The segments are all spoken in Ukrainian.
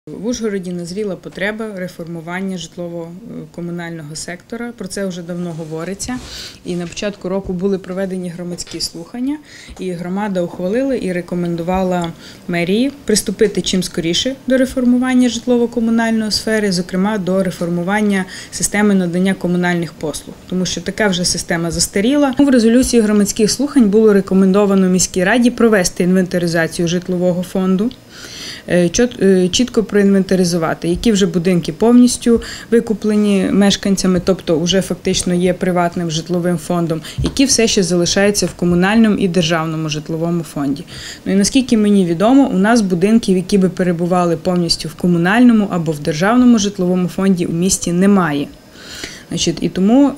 В Ужгороді назріла потреба реформування житлово-комунального сектора. Про це вже давно говориться. І на початку року були проведені громадські слухання, і громада ухвалила і рекомендувала мерії приступити чим скоріше до реформування житлово-комунальної сфери, зокрема до реформування системи надання комунальних послуг, тому що така вже система застаріла. В резолюції громадських слухань було рекомендовано міській раді провести інвентаризацію житлового фонду, чітко проінвентаризувати, які вже будинки повністю викуплені мешканцями, тобто вже фактично є приватним житловим фондом, які все ще залишаються в комунальному і державному житловому фонді. Ну і наскільки мені відомо, у нас будинків, які би перебували повністю в комунальному або в державному житловому фонді, у місті немає. І тому,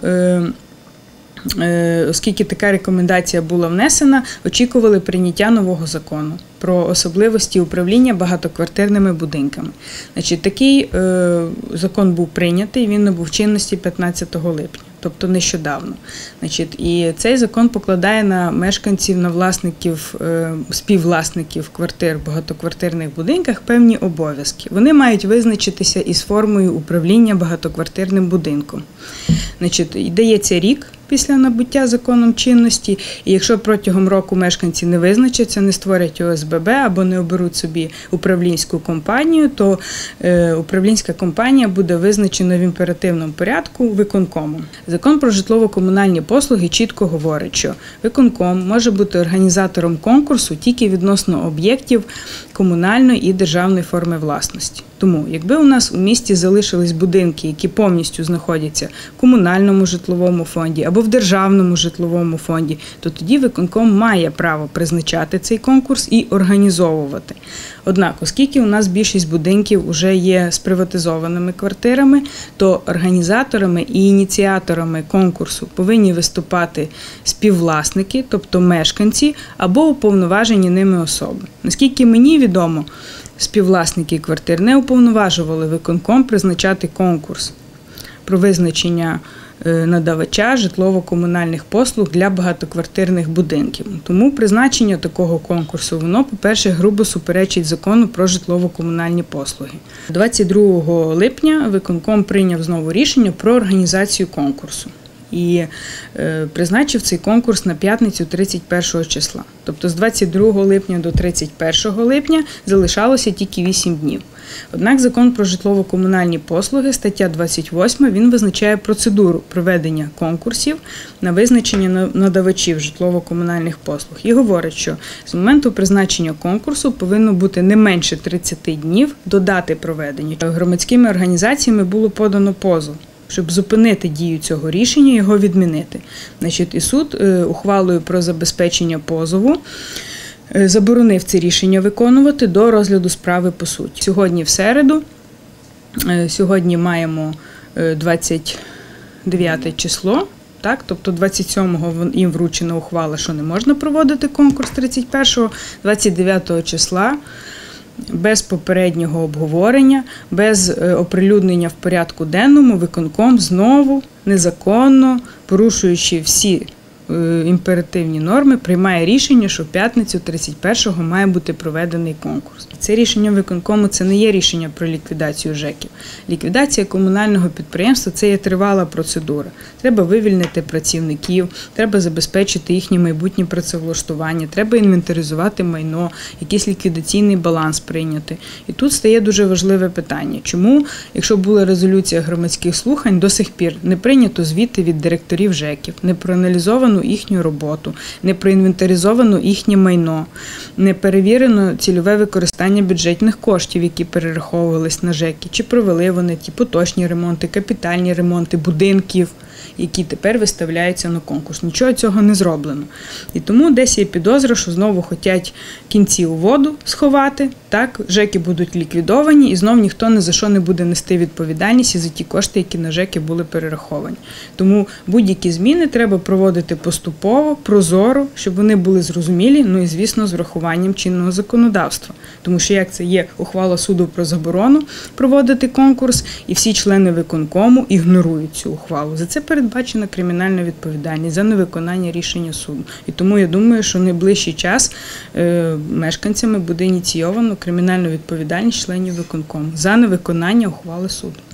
оскільки така рекомендація була внесена, очікували прийняття нового закону про особливості управління багатоквартирними будинками. Такий закон був прийнятий, він набув чинності 15 липня, тобто нещодавно. І цей закон покладає на мешканців, на власників, співвласників квартир в багатоквартирних будинках певні обов'язки. Вони мають визначитися із формою управління багатоквартирним будинком. Дається рік після набуття законом чинності, і якщо протягом року мешканці не визначаться, не створять ОСББ або не оберуть собі управлінську компанію, то управлінська компанія буде визначена в імперативному порядку виконкомом. Закон про житлово-комунальні послуги чітко говорить, що виконком може бути організатором конкурсу тільки відносно об'єктів комунальної і державної форми власності. Тому, якби у нас у місті залишились будинки, які повністю знаходяться в комунальному житловому фонді або в державному житловому фонді, то тоді виконком має право призначати цей конкурс і організовувати. Однак, оскільки у нас більшість будинків вже є з приватизованими квартирами, то організаторами і ініціаторами конкурсу повинні виступати співвласники, тобто мешканці або уповноважені ними особи. Наскільки мені відомо, співвласники квартир не уповноважували виконком призначати конкурс про визначення надавача житлово-комунальних послуг для багатоквартирних будинків. Тому призначення такого конкурсу, воно, по-перше, грубо суперечить закону про житлово-комунальні послуги. 22 липня виконком прийняв знову рішення про організацію конкурсу і призначив цей конкурс на п'ятницю 31 числа. Тобто з 22 липня до 31 липня залишалося тільки 8 днів. Однак закон про житлово-комунальні послуги, стаття 28, він визначає процедуру проведення конкурсів на визначення надавачів житлово-комунальних послуг. І говорить, що з моменту призначення конкурсу повинно бути не менше 30 днів до дати проведення. Громадськими організаціями було подано позов, щоб зупинити дію цього рішення, його відмінити. І суд ухвалою про забезпечення позову заборонив це рішення виконувати до розгляду справи по суті. Сьогодні в середу, сьогодні маємо 29 число, тобто 27-го їм вручена ухвала, що не можна проводити конкурс 31-го, 29-го числа без попереднього обговорення, без оприлюднення в порядку денному, виконком знову незаконно, порушуючи всі імперативні норми, приймає рішення, що в п'ятницю 31-го має бути проведений конкурс. Це рішення виконкому – це не є рішення про ліквідацію ЖЕКів. Ліквідація комунального підприємства – це є тривала процедура. Треба вивільнити працівників, треба забезпечити їхнє майбутнє працевлаштування, треба інвентаризувати майно, якийсь ліквідаційний баланс прийняти. І тут стає дуже важливе питання. Чому, якщо була резолюція громадських слухань, до сих пір не прийнято звіти від директорів ЖЕКів, не проаналізовано їхню роботу, не проінвентаризовано їхнє майно, не перевірено цільове використання бюджетних коштів, які перераховувались на ЖЕКи, чи провели вони ті поточні ремонти, капітальні ремонти будинків, які тепер виставляються на конкурс. Нічого цього не зроблено. І тому десь є підозра, що знову хочуть кінці у воду сховати, ЖЕКи будуть ліквідовані і знов ніхто ні за що не буде нести відповідальність за ті кошти, які на ЖЕКи були перераховані. Тому будь-які зміни треба проводити поступово, прозоро, щоб вони були зрозумілі, і, звісно, з врахуванням чинного законодавства. Тому що як це є ухвала суду про заборону проводити конкурс, і всі члени виконкому ігнорують цю ухвалу. За це передбачена кримінальна відповідальність за невиконання рішення суду. І тому я думаю, що в найближчий час мешканцями буде ініційовано кримінальну відповідальність членів виконкому за невиконання ухвали суду.